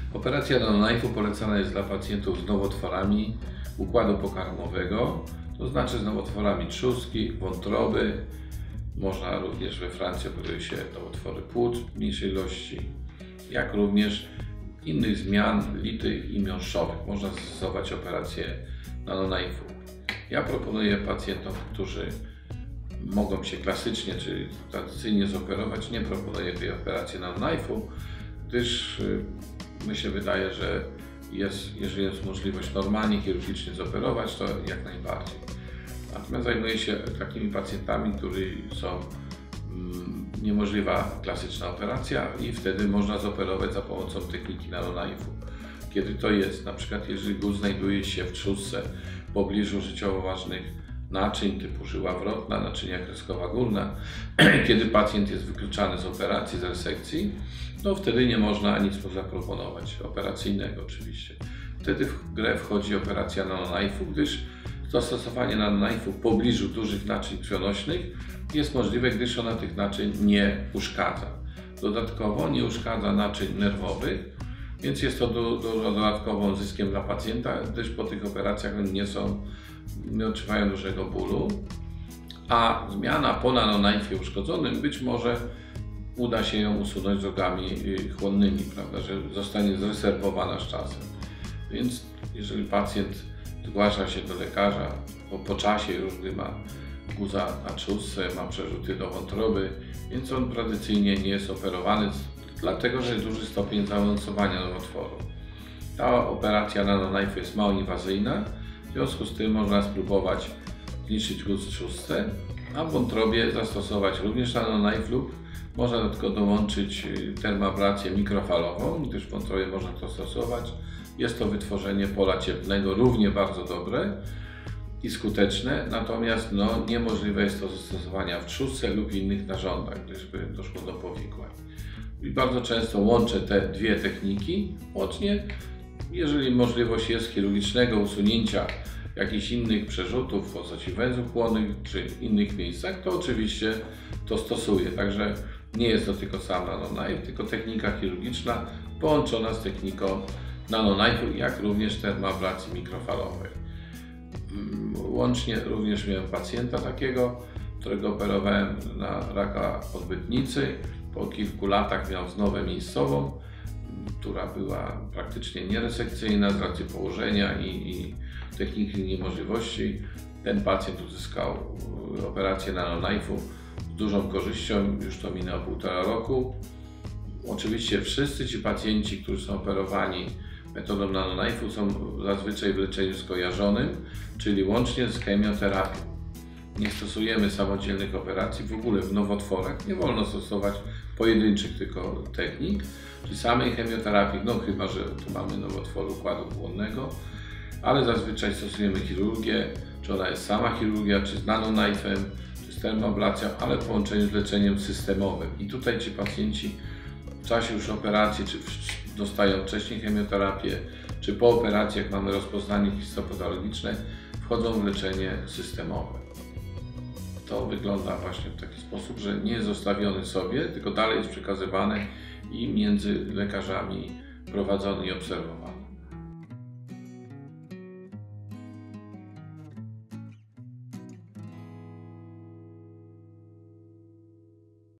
Operacja NanoKnife'u polecana jest dla pacjentów z nowotworami układu pokarmowego, to znaczy z nowotworami trzustki, wątroby. Można również we Francji operuje się nowotwory płuc w mniejszej ilości, jak również innych zmian litych i miąższowych. Można zastosować operację NanoKnife'u. Ja proponuję pacjentom, którzy mogą się klasycznie czy tradycyjnie zoperować, nie proponuję tej operacji NanoKnife'u, gdyż mi się wydaje, że jeżeli jest możliwość normalnie chirurgicznie zoperować, to jak najbardziej. Natomiast zajmuję się takimi pacjentami, którzy są niemożliwa klasyczna operacja i wtedy można zoperować za pomocą techniki NanoKnife'u. Kiedy to jest, na przykład jeżeli guz znajduje się w trzustce w pobliżu życiowo ważnych naczyń typu żyła wrotna, naczynia kreskowa górna, kiedy pacjent jest wykluczany z operacji, z resekcji, to wtedy nie można nic mu zaproponować, operacyjnego oczywiście. Wtedy w grę wchodzi operacja NanoKnife'u, gdyż zastosowanie NanoKnife'u w pobliżu dużych naczyń krwionośnych jest możliwe, gdyż ona tych naczyń nie uszkadza. Dodatkowo nie uszkadza naczyń nerwowych, więc jest to dodatkowym zyskiem dla pacjenta, gdyż po tych operacjach nie odczuwają dużego bólu, a zmiana po NanoKnife'ie uszkodzonym być może uda się ją usunąć drogami chłonnymi, prawda, że zostanie zreserwowana z czasem. Więc jeżeli pacjent zgłasza się do lekarza po czasie już, gdy ma guza na trzustce, ma przerzuty do wątroby, więc on tradycyjnie nie jest operowany, dlatego że jest duży stopień zaawansowania nowotworu. Ta operacja NanoKnife jest mało inwazyjna, w związku z tym można spróbować zniszczyć guz w trzustce, a w wątrobie zastosować również NanoKnife lub można do tego dołączyć termoablację mikrofalową, gdyż w wątrobie można to stosować. Jest to wytworzenie pola cieplnego, równie bardzo dobre i skuteczne, natomiast niemożliwe jest to zastosowania w trzustce lub innych narządach, gdyż by doszło do powikłań. I bardzo często łączę te dwie techniki, łącznie, jeżeli możliwość jest chirurgicznego usunięcia jakichś innych przerzutów w postaci węzłów chłonnych czy innych miejscach, to oczywiście to stosuję. Także nie jest to tylko sam NanoKnife, tylko technika chirurgiczna połączona z techniką NanoKnife'u, jak również termoablacji mikrofalowej. Łącznie również miałem pacjenta takiego, którego operowałem na raka odbytnicy. Po kilku latach miał znowę miejscową, która była praktycznie nieresekcyjna z racji położenia i techniki niemożliwości. Ten pacjent uzyskał operację NanoKnife'u z dużą korzyścią, już to minęło 1,5 roku. Oczywiście wszyscy ci pacjenci, którzy są operowani metodą NanoKnife'u, są zazwyczaj w leczeniu skojarzonym, czyli łącznie z chemioterapią. Nie stosujemy samodzielnych operacji, w ogóle w nowotworach nie wolno stosować pojedynczych tylko technik, czy samej chemioterapii, chyba że tu mamy nowotwór układu chłonnego, ale zazwyczaj stosujemy chirurgię, czy ona jest sama chirurgia, czy z NanoKnife'em, czy z termoablacją, ale w połączeniu z leczeniem systemowym. I tutaj ci pacjenci w czasie już operacji, czy dostają wcześniej chemioterapię, czy po operacjach mamy rozpoznanie histopatologiczne, wchodzą w leczenie systemowe. To wygląda właśnie w taki sposób, że nie jest zostawiony sobie, tylko dalej jest przekazywany i między lekarzami prowadzony i obserwowany.